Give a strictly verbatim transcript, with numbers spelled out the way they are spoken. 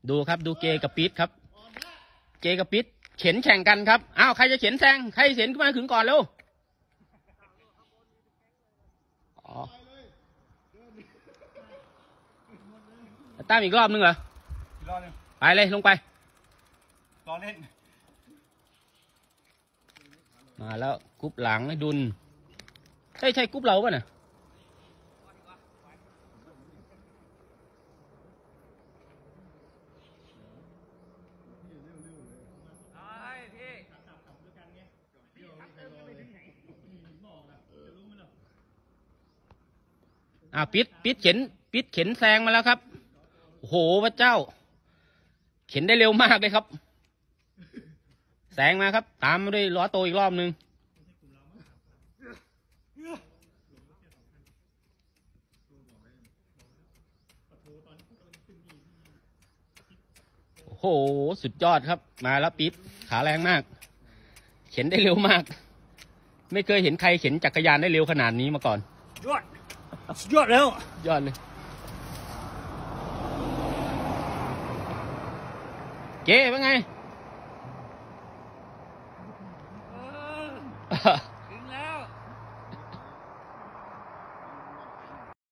ดูครับดูเจกับปิดครับเจกับปิดเข็นแข่งกันครับอ้าวใครจะเข็นแซงใครเข็นขึ้นมาถึงก่อนเร็วตามอีกรอบนึงเหรอไปเลยลงไปรอเล่นมาแล้วกรุ๊ปหลังให้ดุลใช่ใช่กรุ๊ปเราป่ะน่ะอ่าปิดปิดเข็นปิดเข็นแซงมาแล้วครับโอ้โหพระเจ้าเข็นได้เร็วมากเลยครับแซงมาครับตามมาด้วยล้อโตอีกรอบนึงโอ้โหสุดยอดครับมาแล้วปิดขาแรงมากเข็นได้เร็วมากไม่เคยเห็นใครเข็นจักรยานได้เร็วขนาดนี้มาก่อนยอดยอดแล้วยอดเลยเจ๊เป็นไง